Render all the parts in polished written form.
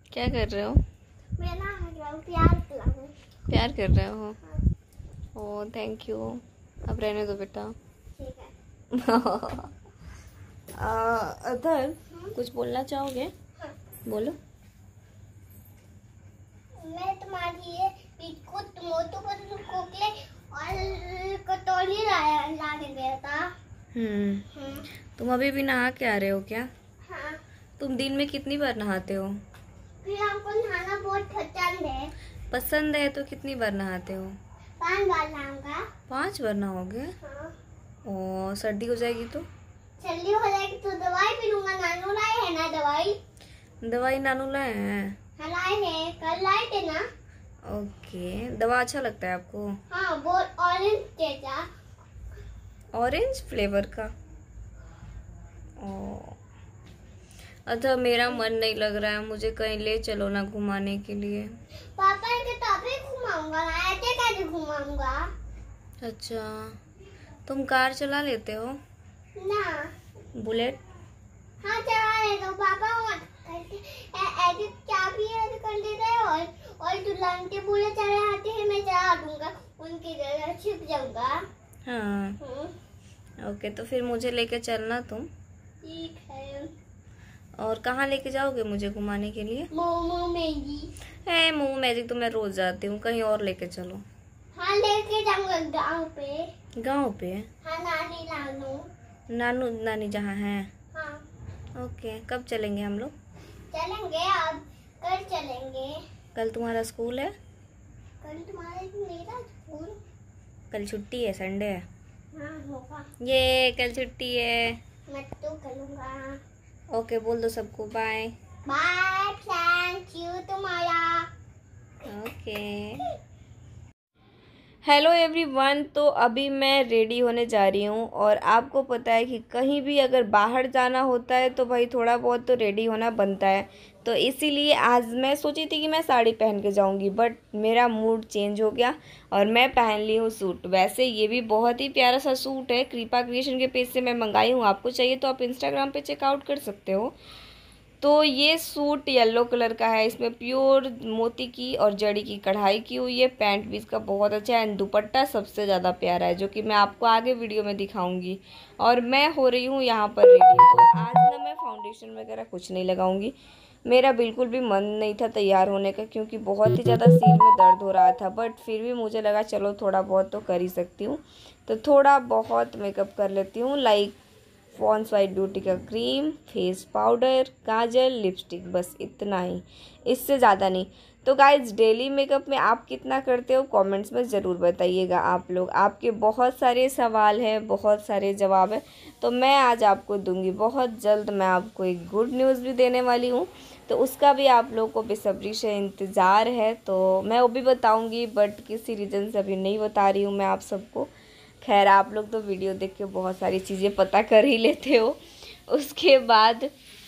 क्या कर रहे हो? मैं ना प्यार कर रहा हूँ। प्यार कर रहे हो? Oh thank you. अब रहने दो बेटा। ठीक है। अदर कुछ बोलना चाहोगे? हाँ। बोलो। मैं तुम्हारी ये बिस्कुट मोटू पतलू कोकले और कटोरी लाने गया था। तुम अभी भी नहा के आ रहे हो क्या? हाँ। तुम दिन में कितनी बार नहाते हो? फिर हमको नहाना बहुत पसंद है। पसंद है तो कितनी बार नहाते हो? 5 बार नहाऊंगा। 5 बार नहाओगे? हाँ। ओ सर्दी हो जाएगी तो? सर्दी हो जाएगी तो दवाई पीलूंगा। नानू लाए है ना दवाई? दवाई नानू लाए हैं? हाँ लाए हैं, कल लाए थे ना। ओके, दवा अच्छा लगता है आपको? हाँ बहुत ऑरेंज जैसा। ऑरेंज फ्लेवर का? ओ अच्छा, मेरा मन नहीं लग रहा है, मुझे कहीं ले चलो ना घुमाने के लिए। पापा के तभी घुमाऊंगा ना, ऐसे कैसे घुमाऊंगा? अच्छा, तुम कार चला लेते हो? ना। बुलेट? हाँ चला ले तो पापा ऐसे चाबी ऐसे कर देते हैं और दुल्हन के बुलेट चले आते हैं, मैं चला दूंगा, उनकी जगह छिप जाऊंगा। हाँ ओके, तो फिर मुझे लेके चलना तुम। ठीक है। और कहाँ लेके जाओगे मुझे घुमाने के लिए? मोमो मैगी। है मोमो मैजिक तो मैं रोज जाती हूँ, कहीं और लेके चलो। हाँ लेके जाऊंगा गाँव पे। गाँव पे? हाँ नानी नानू। नानू नानी जहाँ है? हाँ। ओके, कब चलेंगे हम लोग? चलेंगे अब, कल चलेंगे। कल तुम्हारा स्कूल है? कल तुम्हारा मेरा स्कूल। कल छुट्टी है, संडे है। हाँ होगा। ये कल छुट्टी है। मैं तो करूँगा। ओके बोल दो सबको बाय। बाय, थैंक यू तुम्हारा। ओके हेलो एवरीवन, तो अभी मैं रेडी होने जा रही हूँ और आपको पता है कि कहीं भी अगर बाहर जाना होता है तो भाई थोड़ा बहुत तो रेडी होना बनता है। तो इसीलिए आज मैं सोची थी कि मैं साड़ी पहन के जाऊँगी, बट मेरा मूड चेंज हो गया और मैं पहन ली हूँ सूट। वैसे ये भी बहुत ही प्यारा सा सूट है, कृपा क्रिएशन के पेज से मैं मंगाई हूँ। आपको चाहिए तो आप इंस्टाग्राम पे चेकआउट कर सकते हो। तो ये सूट येलो कलर का है, इसमें प्योर मोती की और जड़ी की कढ़ाई की हुई है। पैंट भी इसका बहुत अच्छा है एंड दुपट्टा सबसे ज़्यादा प्यारा है, जो कि मैं आपको आगे वीडियो में दिखाऊंगी। और मैं हो रही हूँ यहाँ पर रेडी। तो आज ना मैं फाउंडेशन वगैरह कुछ नहीं लगाऊंगी, मेरा बिल्कुल भी मन नहीं था तैयार होने का, क्योंकि बहुत ही ज़्यादा सिर में दर्द हो रहा था। बट फिर भी मुझे लगा चलो थोड़ा बहुत तो कर ही सकती हूँ, तो थोड़ा बहुत मेकअप कर लेती हूँ। लाइक पॉन्ड्स वाइट ब्यूटी का cream, face powder, kajal, lipstick, बस इतना ही, इससे ज़्यादा नहीं। तो गाइज डेली मेकअप में आप कितना करते हो कमेंट्स में ज़रूर बताइएगा आप लोग। आपके बहुत सारे सवाल हैं, बहुत सारे जवाब हैं, तो मैं आज आपको दूंगी। बहुत जल्द मैं आपको एक गुड न्यूज़ भी देने वाली हूँ, तो उसका भी आप लोगों को बेसब्री से इंतज़ार है, तो मैं वो भी बताऊँगी, बट किसी रीज़न से अभी नहीं बता रही हूँ मैं आप सबको। खैर आप लोग तो वीडियो देख के बहुत सारी चीज़ें पता कर ही लेते हो। उसके बाद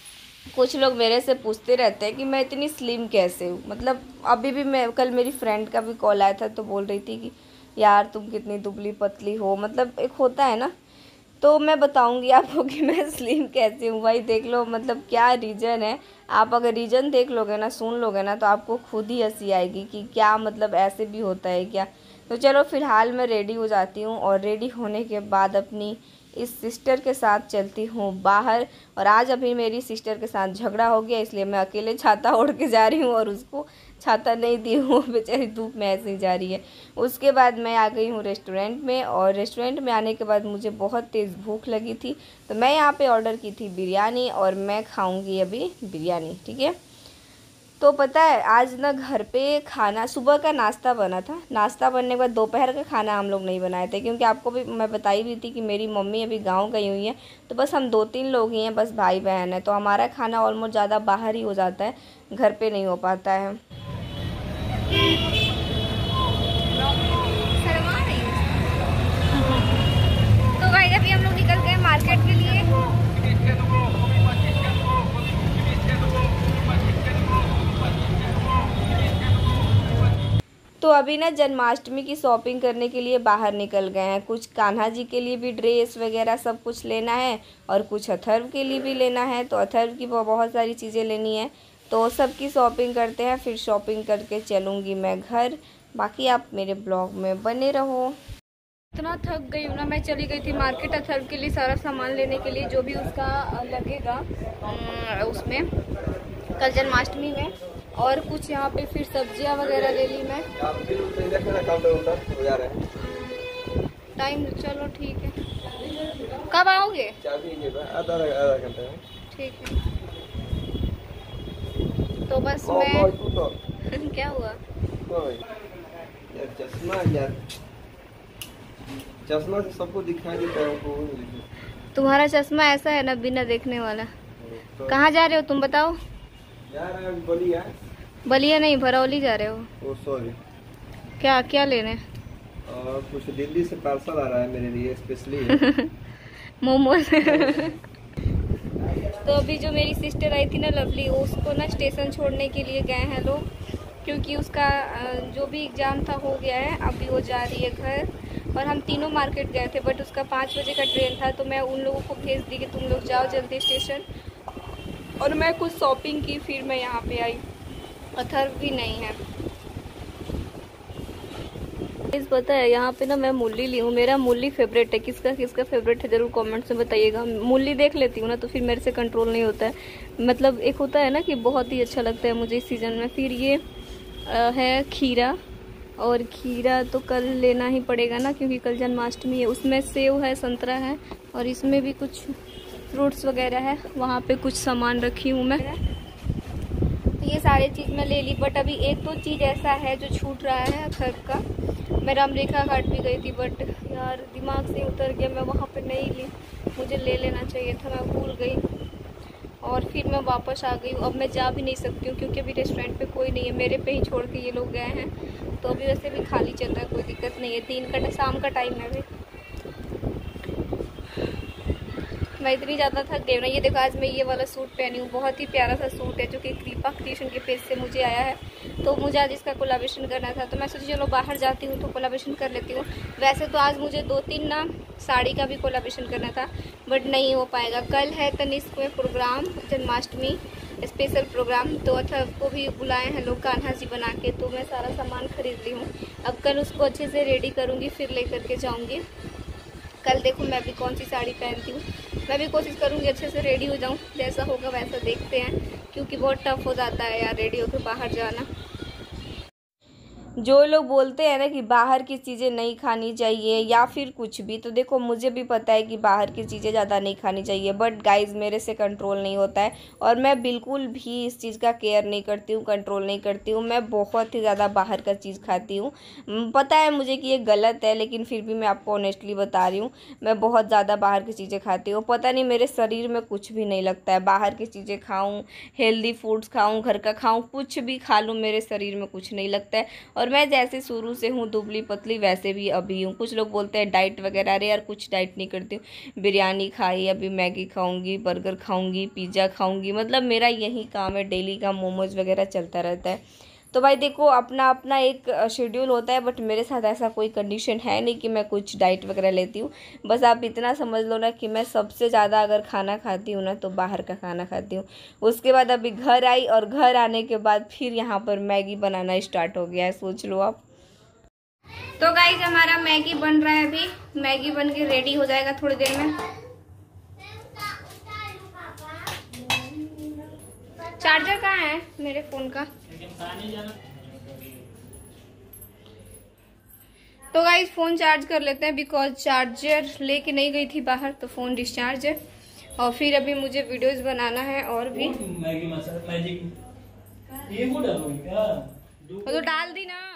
कुछ लोग मेरे से पूछते रहते हैं कि मैं इतनी स्लिम कैसे हूँ। मतलब अभी भी मैं कल मेरी फ्रेंड का भी कॉल आया था, तो बोल रही थी कि यार तुम कितनी दुबली पतली हो, मतलब एक होता है ना। तो मैं बताऊंगी आपको कि मैं स्लिम कैसे हूँ। भाई देख लो, मतलब क्या रीज़न है। आप अगर रीज़न देख लोगे ना, सुन लोगे ना, तो आपको खुद ही हंसी आएगी कि क्या मतलब ऐसे भी होता है क्या। तो चलो फ़िलहाल मैं रेडी हो जाती हूँ और रेडी होने के बाद अपनी इस सिस्टर के साथ चलती हूँ बाहर। और आज अभी मेरी सिस्टर के साथ झगड़ा हो गया, इसलिए मैं अकेले छाता ओढ़ के जा रही हूँ और उसको छाता नहीं दी हूँ, बेचारी धूप में ऐसे ही जा रही है। उसके बाद मैं आ गई हूँ रेस्टोरेंट में, और रेस्टोरेंट में आने के बाद मुझे बहुत तेज़ भूख लगी थी, तो मैं यहाँ पे ऑर्डर की थी बिरयानी, और मैं खाऊँगी अभी बिरयानी, ठीक है। तो पता है आज ना घर पे खाना, सुबह का नाश्ता बना था, नाश्ता बनने के बाद दोपहर का खाना हम लोग नहीं बनाए थे, क्योंकि आपको भी मैं बताई भी थी कि मेरी मम्मी अभी गांव गई हुई है, तो बस हम 2-3 लोग ही हैं, बस भाई बहन है, तो हमारा खाना ऑलमोस्ट ज़्यादा बाहर ही हो जाता है, घर पे नहीं हो पाता है। तो भाई अभी हम लोग निकल गए मार्केट के लिए। तो अभी ना जन्माष्टमी की शॉपिंग करने के लिए बाहर निकल गए हैं। कुछ कान्हा जी के लिए भी ड्रेस वगैरह सब कुछ लेना है, और कुछ अथर्व के लिए भी लेना है। तो अथर्व की बहुत सारी चीज़ें लेनी है, तो सबकी शॉपिंग करते हैं, फिर शॉपिंग करके चलूँगी मैं घर। बाकी आप मेरे ब्लॉग में बने रहो। इतना थक गई हूँ ना, मैं चली गई थी मार्केट अथर्व के लिए सारा सामान लेने के लिए, जो भी उसका लगेगा उसमें कल जन्माष्टमी में, और कुछ यहाँ पे फिर सब्जियाँ वगैरह ले ली मैं। टाइम चलो ठीक है, कब आओगे? आधा घंटा। ठीक है, तो बस मैं क्या हुआ? चश्मा से सबको दिखाई देता है। तुम्हारा चश्मा ऐसा है ना, बिना देखने वाला। तो कहाँ जा रहे हो तुम बताओ? जा रहे हैं बलिया। बलिया नहीं, भरौली जा रहे हो। Oh sorry. क्या क्या लेने? कुछ दिल्ली से पार्सल आ रहा है मेरे लिए स्पेशली। मोमोज। तो अभी जो मेरी सिस्टर आई थी ना लवली, उसको ना स्टेशन छोड़ने के लिए गए हैं लोग, क्योंकि उसका जो भी एग्ज़ाम था हो गया है। अभी वो जा रही है घर, और हम तीनों मार्केट गए थे, बट उसका 5 बजे का ट्रेन था, तो मैं उन लोगों को भेज दी कि तुम लोग जाओ जल्दी स्टेशन। और मैं कुछ शॉपिंग की, फिर मैं यहाँ पे आई। अथर्व भी नहीं है। इस पता है यहाँ पे ना मैं मूली ली हूँ, मेरा मूली फेवरेट है। किसका किसका फेवरेट है जरूर कमेंट्स में बताइएगा। मूली देख लेती हूँ ना तो फिर मेरे से कंट्रोल नहीं होता है। मतलब एक होता है ना कि बहुत ही अच्छा लगता है मुझे इस सीज़न में। फिर ये है खीरा, और खीरा तो कल लेना ही पड़ेगा ना, क्योंकि कल जन्माष्टमी है। उसमें सेव है, संतरा है, और इसमें भी कुछ फ्रूट्स वगैरह है। वहाँ पे कुछ सामान रखी हूँ मैं, तो ये सारी चीज़ मैं ले ली। बट अभी एक दो चीज़ ऐसा है जो छूट रहा है अथर्व का। मैं रामरेखा घाट भी गई थी, बट यार दिमाग से उतर गया, मैं वहाँ पे नहीं ली। मुझे ले लेना चाहिए था, मैं भूल गई, और फिर मैं वापस आ गई हूँ। अब मैं जा भी नहीं सकती हूँ, क्योंकि अभी रेस्टोरेंट पे कोई नहीं है, मेरे पे ही छोड़ के ये लोग गए हैं। तो अभी वैसे भी खाली चल रहा है, कोई दिक्कत नहीं है। 3 का शाम का टाइम है अभी। मैं इतनी ज़्यादा थक गई ना। ये देखो, आज मैं ये वाला सूट पहनी हूँ, बहुत ही प्यारा सा सूट है, जो कि कृपा क्रिएशन के पेज से मुझे आया है। तो मुझे आज इसका कोलैबोरेशन करना था, तो मैं सोची चलो बाहर जाती हूँ तो कोलैबोरेशन कर लेती हूँ। वैसे तो आज मुझे 2-3 ना साड़ी का भी कोलैबोरेशन करना था, बट नहीं हो पाएगा। कल है तनिष्क में प्रोग्राम, जन्माष्टमी स्पेशल प्रोग्राम, तो अथर्व को भी बुलाए हैं लोग कान्हा जी बना के। तो मैं सारा सामान खरीद ली हूँ। अब कल उसको अच्छे से रेडी करूँगी, फिर ले करके जाऊँगी। कल देखो मैं भी कौन सी साड़ी पहनती हूँ। मैं भी कोशिश करूँगी अच्छे से रेडी हो जाऊँ, जैसा होगा वैसा देखते हैं, क्योंकि बहुत टफ हो जाता है यार रेडी होकर बाहर जाना। जो लोग बोलते हैं ना कि बाहर की चीज़ें नहीं खानी चाहिए या फिर कुछ भी, तो देखो मुझे भी पता है कि बाहर की चीज़ें ज़्यादा नहीं खानी चाहिए, बट गाइस मेरे से कंट्रोल नहीं होता है। और मैं बिल्कुल भी इस चीज़ का केयर नहीं करती हूँ, कंट्रोल नहीं करती हूँ। मैं बहुत ही ज़्यादा बाहर का चीज़ खाती हूँ। पता है मुझे कि ये गलत है, लेकिन फिर भी मैं आपको ऑनेस्टली बता रही हूँ, मैं बहुत ज़्यादा बाहर की चीज़ें खाती हूँ। पता नहीं मेरे शरीर में कुछ भी नहीं लगता है। बाहर की चीज़ें खाऊँ, हेल्दी फूड्स खाऊँ, घर का खाऊँ, कुछ भी खा लूँ, मेरे शरीर में कुछ नहीं लगता है। और मैं जैसे शुरू से हूँ दुबली पतली, वैसे भी अभी हूँ। कुछ लोग बोलते हैं डाइट वगैरह, अरे यार कुछ डाइट नहीं करती हूँ। बिरयानी खाई, अभी मैगी खाऊंगी, बर्गर खाऊंगी, पिज़्ज़ा खाऊंगी, मतलब मेरा यही काम है डेली का। मोमोज वगैरह चलता रहता है। तो भाई देखो अपना अपना एक शेड्यूल होता है, बट मेरे साथ ऐसा कोई कंडीशन है नहीं कि मैं कुछ डाइट वगैरह लेती हूँ। बस आप इतना समझ लो ना कि मैं सबसे ज़्यादा अगर खाना खाती हूँ ना तो बाहर का खाना खाती हूँ। उसके बाद अभी घर आई, और घर आने के बाद फिर यहाँ पर मैगी बनाना स्टार्ट हो गया है, सोच लो आप। तो गाइस हमारा मैगी बन रहा है, अभी मैगी बन के रेडी हो जाएगा थोड़ी देर में। चार्जर कहाँ है मेरे फ़ोन का? तो गाइस फ़ोन चार्ज कर लेते हैं, बिकॉज चार्जर लेके नहीं गई थी बाहर, तो फ़ोन डिस्चार्ज है। और फिर अभी मुझे वीडियोस बनाना है, और भी। वो तो डाल दी ना।